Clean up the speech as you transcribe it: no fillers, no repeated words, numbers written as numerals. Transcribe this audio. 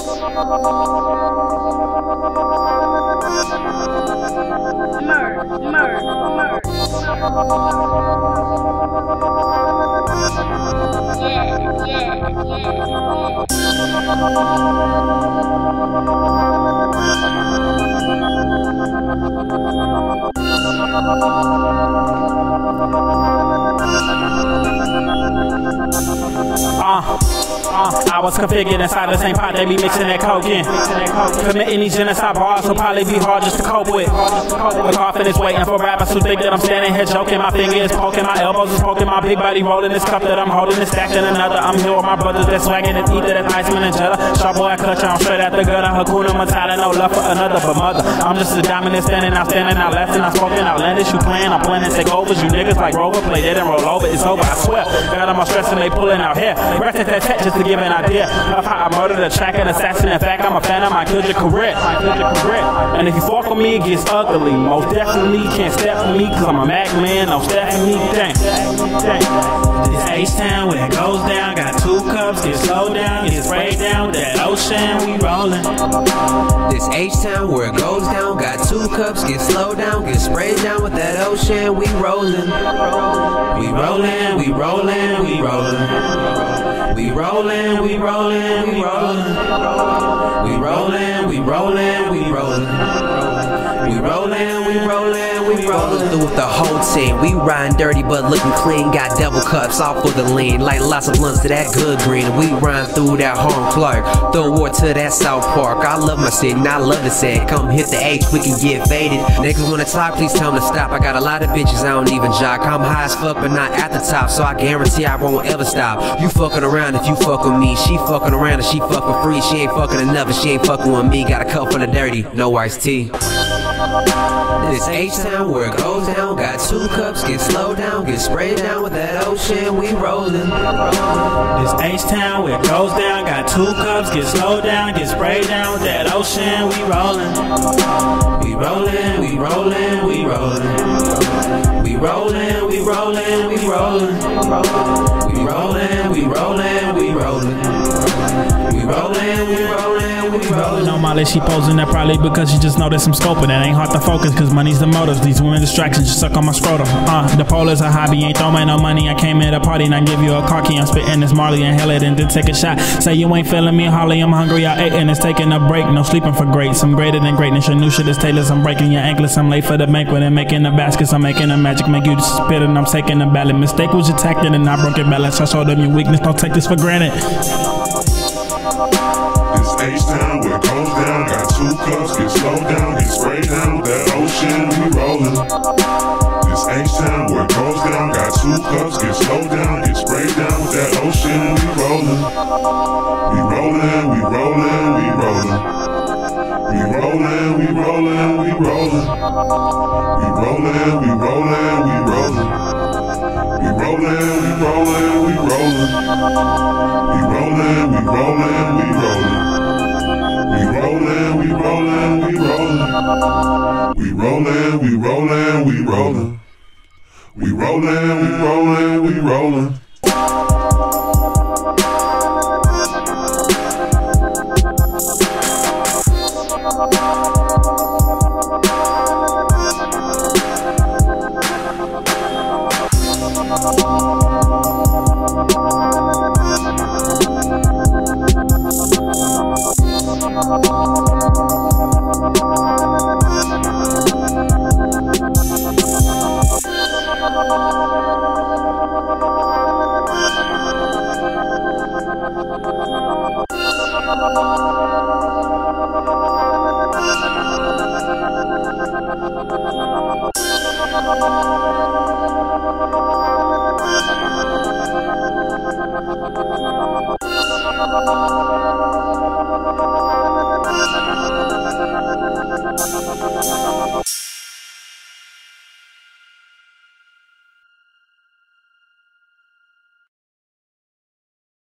I was configured inside the same pot, they be mixing that coke in. Committing these genocide bars will probably be hard just to cope with. The coffin is waiting for rappers who think that I'm standing here joking. My finger is poking, my elbows is poking, my big body rolling this cup that I'm holding is stacked in another. I'm here with my brothers that's swagging and ether, that's Iceman and Jetta. Sharp boy, I cut you, I'm straight at the gutter. Hakuna Matata, no love for another but mother. I'm just a dominant standing out left, and I'm spoken outlandish. You playing, I'm playing take overs. You niggas like Rover, play dead and roll over, it's over, I swear. God, I'm stressing, they pulling out hair. Rest at that tech just to give an idea of how I murdered a track and assassin. In fact, I'm a fan of my killed your career. And if you fuck with me, it gets ugly. Most definitely you can't step with me, cause I'm a Mac man, no Stephanie. This H-Town where it goes down, got 2 cups, get slowed down, get sprayed down with that ocean, we rollin'. This H-Town where it goes down, got 2 cups, get slowed down, get sprayed down with that ocean, we rollin'. We rollin', we rollin', we rollin'. We rollin', we rollin', we rollin'. We rollin', we rollin', we rollin'. We rollin', we rollin', we rollin'. Through with the whole team, we riding dirty but looking clean. Got double cups off for the lean, like lots of blunts to that good green. We ride through that home Clark, throw war to that South Park. I love my city and I love the set. Come hit the H, we can get faded. Niggas wanna talk, please tell them to stop. I got a lot of bitches, I don't even jock. I'm high as fuck but not at the top, so I guarantee I won't ever stop. You fucking around if you fuck with me. She fucking around if she fuck for free. She ain't fucking enough if she ain't fucking with me. Got a cup full of dirty, no iced tea. This H-Town where it goes down, got 2 cups, get slowed down, get sprayed down with that ocean, we rollin'. This H-Town where it goes down, got 2 cups, get slowed down, get sprayed down with that ocean, we rollin'. We rollin', we rollin', we rollin'. We rollin', we rollin', we rollin'. We rollin', we rollin', we rollin'. We rollin', we rollin', we rollin'. On Molly, she posing that probably because she just noticed some scoping. That ain't hard to focus, cause money's the motives. These women distractions just suck on my scrotum. The pole is a hobby, ain't throwing no money. I came at a party and I give you a car key. I'm spitting this Marley and hell it and then take a shot. Say you ain't feeling me, Harley, I'm hungry, I ate and it's taking a break. No sleeping for greats, I'm greater than greatness. Your new shit is tailors, I'm breaking your anklets. I'm late for the banquet and making the baskets. I'm making the magic, make you spit and I'm taking the ballot. Mistake was your tactic and I broke your balance. I showed them your weakness, don't take this for granted. This H-Town where it goes down, got 2 cups, get slowed down, get sprayed down with that ocean, we rollin'. This H-Town where it goes down, got 2 cups, get slowed down, get sprayed down with that ocean, we rollin'. We rollin', we rollin', we rollin'. We rollin', we rollin', we rollin'. We rollin', we rollin', we rollin'. We rollin', we rollin', we rollin'. We rollin', we rollin', we rollin'. We rollin', we rollin', we rollin'. We rollin', we rollin', we rollin'. We rollin', we rollin', we rollin'.